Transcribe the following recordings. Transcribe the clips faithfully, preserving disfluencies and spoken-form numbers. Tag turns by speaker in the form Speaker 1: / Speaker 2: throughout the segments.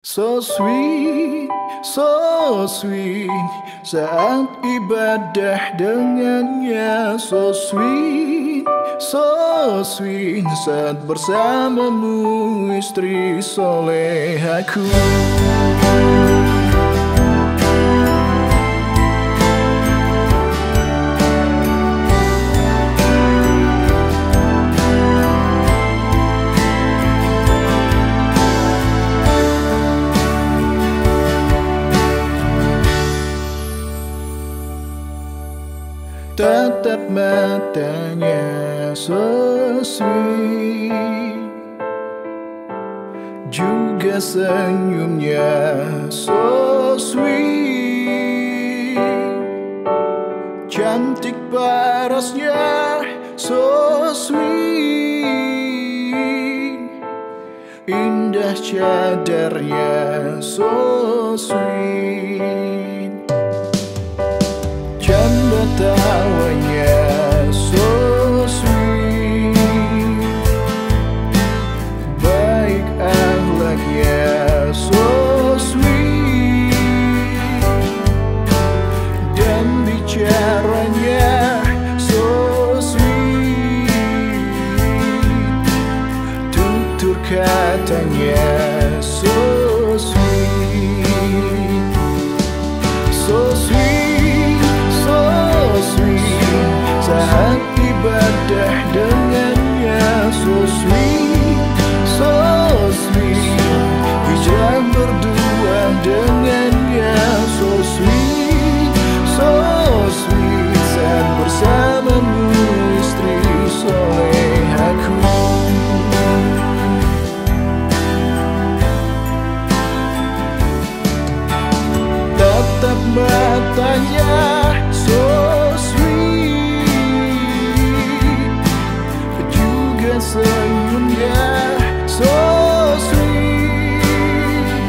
Speaker 1: So sweet, so sweet. Saat ibadah dengannya. So sweet, so sweet. Saat bersamamu istri solehaku. Tatap matanya so sweet, juga senyumnya so sweet. Cantik parasnya so sweet, indah cadarnya so sweet. Canda tawanya so sweet, baik akhlaknya so sweet, dan bicaranya so sweet, tutur katanya so sweet, so sweet. Saat ibadah dengannya so sweet, so sweet. Bijak berdua dengannya so sweet, so sweet. Saat bersamamu istri solehaku. Tatap matanya so senyumnya so sweet,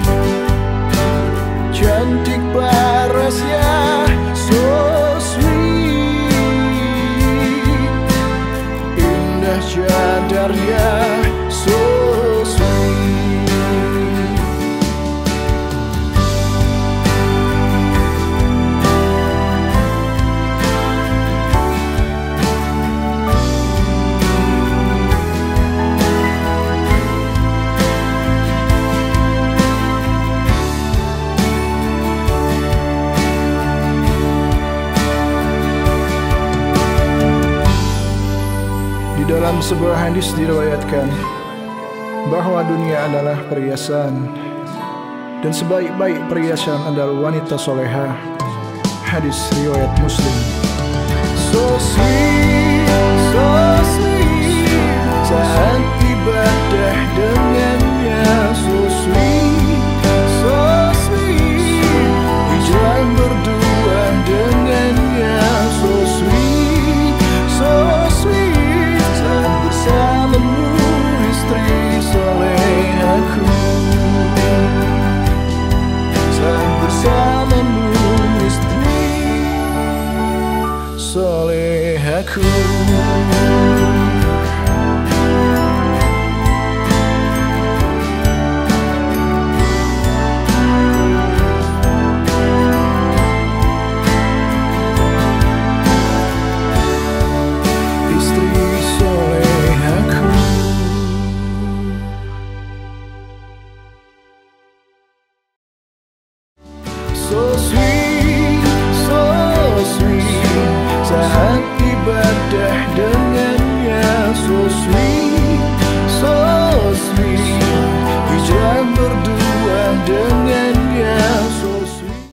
Speaker 1: cantik parasnya so sweet, indah cadarnya so sweet. Dalam sebuah hadis diriwayatkan bahwa dunia adalah perhiasan dan sebaik-baik perhiasan adalah wanita soleha. Hadis riwayat Muslim. So sweet, so sweet. Saat ibadah dengannya so sweet, so sweet. Bijak berdua dengannya so sweet, so sweet. Bersamamu istri solehaku. Saat bersamamu istri solehaku. So sweet, so sweet. Saat ibadah dengannya so sweet.